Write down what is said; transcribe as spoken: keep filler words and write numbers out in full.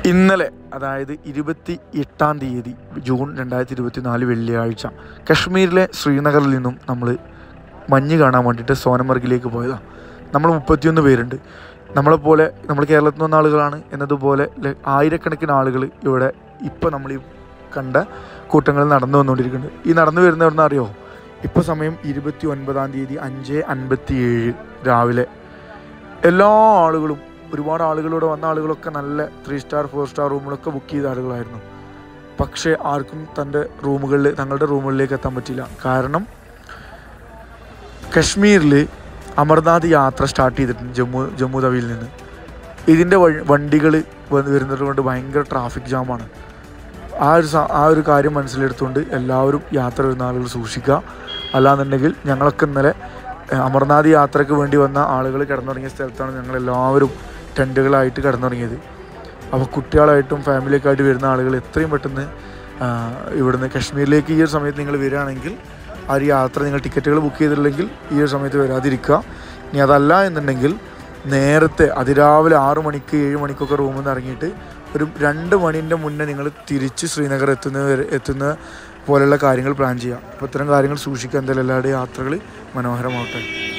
ഇന്നലെ അതായത് ഇരുപത്തി എട്ടാം തീയതി ജൂൺ രണ്ടായിരത്തി ഇരുപത്തി നാല് വെള്ളിയാഴ്ച കശ്മീരിലെ ശ്രീനഗറിൽ നിന്നും നമ്മൾ മഞ്ഞ് കാണാൻ വേണ്ടിയിട്ട് സോനമർഗിലേക്ക് പോയതാണ്. നമ്മൾ മുപ്പത്തിയൊന്ന് പേരുണ്ട്. നമ്മളെപ്പോലെ നമ്മൾ കേരളത്തിൽ നിന്ന് ആളുകളാണ് എന്നതുപോലെ ആയിരക്കണക്കിന് ആളുകൾ ഇവിടെ ഇപ്പോൾ നമ്മൾ ഈ കണ്ട കൂട്ടങ്ങളിൽ നടന്നു വന്നുകൊണ്ടിരിക്കുന്നുണ്ട്. ഈ നടന്നു വരുന്നവരെന്ന് അറിയോ, ഇപ്പോൾ സമയം ഇരുപത്തി ഒൻപതാം തീയതി അഞ്ച് അൻപത്തി ഏഴ് രാവിലെ. എല്ലാ ആളുകളും ഒരുപാട് ആളുകളോട് വന്ന ആളുകളൊക്കെ നല്ല ത്രീ സ്റ്റാർ ഫോർ സ്റ്റാർ റൂമുകളൊക്കെ ബുക്ക് ചെയ്ത ആളുകളായിരുന്നു. പക്ഷേ ആർക്കും തൻ്റെ റൂമുകളിൽ തങ്ങളുടെ റൂമുകളിലേക്ക് എത്താൻ പറ്റില്ല. കാരണം കശ്മീരിൽ അമർനാഥ് യാത്ര സ്റ്റാർട്ട് ചെയ്തിട്ടുണ്ട് ജമ്മു ജമ്മു തവിയിൽ നിന്ന്. ഇതിൻ്റെ വണ്ടികൾ വരുന്നത് കൊണ്ട് ഭയങ്കര ട്രാഫിക് ജാമാണ്. ആ ഒരു ആ ഒരു കാര്യം മനസ്സിലെടുത്തുകൊണ്ട് എല്ലാവരും യാത്ര വരുന്ന ആളുകൾ സൂക്ഷിക്കുക. അല്ലാന്നുണ്ടെങ്കിൽ ഞങ്ങളൊക്കെ ഇന്നലെ അമർനാഥ് യാത്രയ്ക്ക് വേണ്ടി വന്ന ആളുകൾ കിടന്നുറങ്ങിയ സ്ഥലത്താണ് ഞങ്ങളെല്ലാവരും ടെൻറ്റുകളായിട്ട് കിടന്നുറങ്ങിയത്. അപ്പോൾ കുട്ടികളായിട്ടും ഫാമിലിയൊക്കെ ആയിട്ട് വരുന്ന ആളുകൾ എത്രയും പെട്ടെന്ന് ഇവിടുന്ന് കശ്മീരിലേക്ക് ഈ ഒരു സമയത്ത് നിങ്ങൾ വരികയാണെങ്കിൽ ആ ഒരു യാത്ര നിങ്ങൾ ടിക്കറ്റുകൾ ബുക്ക് ചെയ്തിട്ടില്ലെങ്കിൽ ഈ ഒരു സമയത്ത് വരാതിരിക്കുക. ഇനി അതല്ല എന്നുണ്ടെങ്കിൽ നേരത്തെ അതിരാവിലെ ആറ് മണിക്ക് ഏഴ് മണിക്കൊക്കെ റൂമിൽ നിന്ന് ഇറങ്ങിയിട്ട് ഒരു രണ്ട് മണീൻ്റെ മുന്നേ നിങ്ങൾ തിരിച്ച് ശ്രീനഗർ എത്തുന്ന എത്തുന്ന പോലെയുള്ള കാര്യങ്ങൾ പ്ലാൻ ചെയ്യുക. അപ്പോൾ ഇത്തരം കാര്യങ്ങൾ സൂക്ഷിക്കുക. എന്തായാലും എല്ലാവരുടെയും യാത്രകൾ മനോഹരമാവട്ടെ.